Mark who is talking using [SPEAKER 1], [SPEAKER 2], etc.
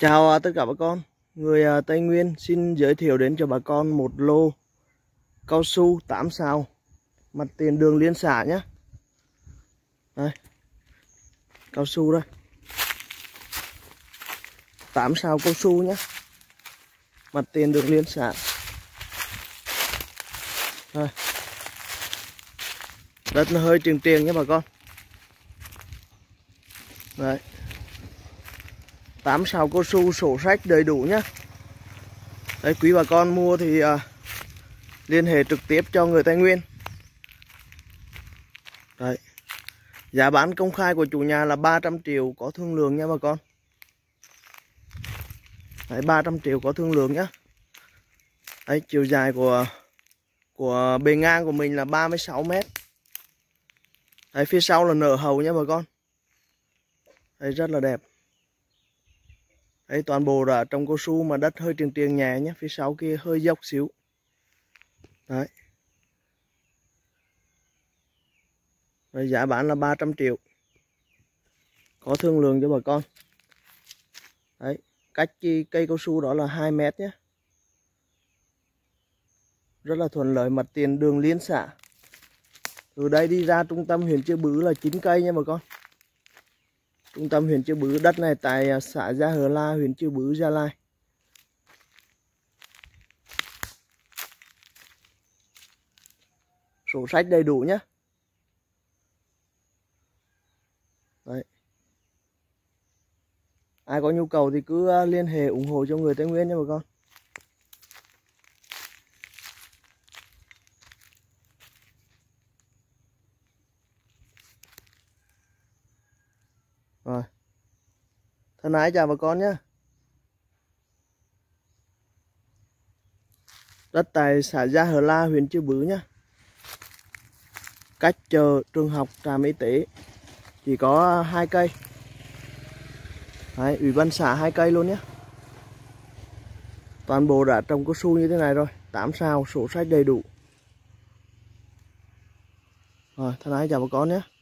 [SPEAKER 1] Chào tất cả bà con. Người Tây Nguyên xin giới thiệu đến cho bà con một lô cao su 8 sào mặt tiền đường liên xã nhé. Đây, cao su đây, 8 sào cao su nhé, mặt tiền đường liên xã. Đây, đất nó hơi triền triền nhé bà con. Đấy, 8 sào cao su sổ sách đầy đủ nhé. Đấy, quý bà con mua thì liên hệ trực tiếp cho người Tây Nguyên. Đấy, giá bán công khai của chủ nhà là 300 triệu có thương lượng nha bà con. Đấy, 300 triệu có thương lượng nhé. Đấy, chiều dài của bề ngang của mình là 36 mét. Đấy, phía sau là nở hầu nha bà con. Đấy, rất là đẹp. Đấy, toàn bộ là trồng cao su mà đất hơi triền triền nhẹ nhé, phía sau kia hơi dốc xíu. Đấy. Đấy, giá bán là 300 triệu có thương lượng cho bà con. Đấy, cách cây cao su đó là 2 mét nhé. Rất là thuận lợi, mặt tiền đường liên xã. Từ đây đi ra trung tâm huyện Chư Bứ là 9 cây nha bà con. Trung tâm huyện Chư Bứ, đất này tại xã Gia Hờ La, huyện Chư Bứ, Gia Lai. Sổ sách đầy đủ nhé. Đấy. Ai có nhu cầu thì cứ liên hệ ủng hộ cho người Tây Nguyên nha bà con. Rồi, thân ái chào bà con nhé. Đất tại xã Gia Hờ La, huyện Chư Bứ nhé. Cách chợ, trường học, trạm y tế chỉ có 2 cây. Đấy, ủy ban xã 2 cây luôn nhé. Toàn bộ đã trồng cao su như thế này rồi, 8 sào, sổ sách đầy đủ. Rồi, thân ái chào bà con nhé.